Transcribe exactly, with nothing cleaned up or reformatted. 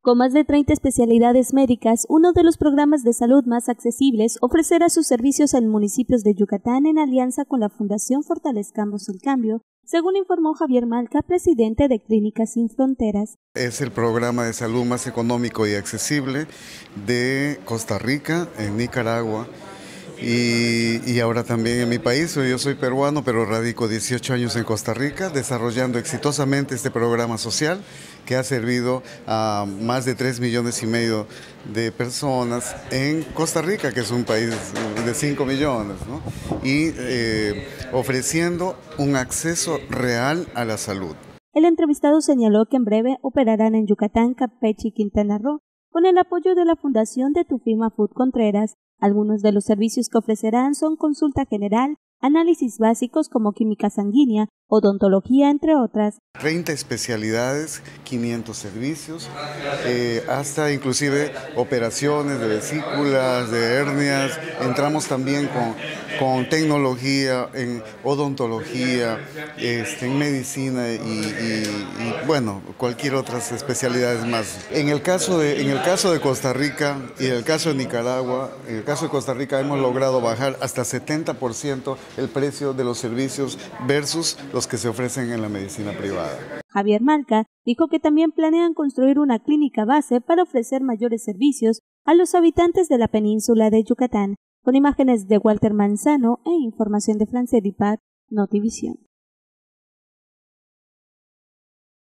Con más de treinta especialidades médicas, uno de los programas de salud más accesibles ofrecerá sus servicios en municipios de Yucatán en alianza con la Fundación Fortalezcamos el Cambio, según informó Javier Malca, presidente de Clínicas Sin Fronteras. Es el programa de salud más económico y accesible de Costa Rica, en Nicaragua y, y ahora también en mi país. Yo soy peruano, pero radico dieciocho años en Costa Rica, desarrollando exitosamente este programa social que ha servido a más de tres millones y medio de personas en Costa Rica, que es un país de cinco millones, ¿no? Y eh, ofreciendo un acceso real a la salud. El entrevistado señaló que en breve operarán en Yucatán, Campeche y Quintana Roo, con el apoyo de la Fundación de Tufima Food Contreras. Algunos de los servicios que ofrecerán son consulta general, análisis básicos como química sanguínea, odontología, entre otras. treinta especialidades, quinientos servicios, eh, hasta inclusive operaciones de vesículas, de hernias. Entramos también con, con tecnología, en odontología, este, en medicina y, y, y bueno, cualquier otras especialidades más. En el caso de, en el caso de Costa Rica y en el caso de Nicaragua, en el caso de Costa Rica hemos logrado bajar hasta setenta por ciento el precio de los servicios versus los que se ofrecen en la medicina privada. Javier Malca dijo que también planean construir una clínica base para ofrecer mayores servicios a los habitantes de la península de Yucatán. Con imágenes de Walter Manzano e información de Francelipat, Notivisión.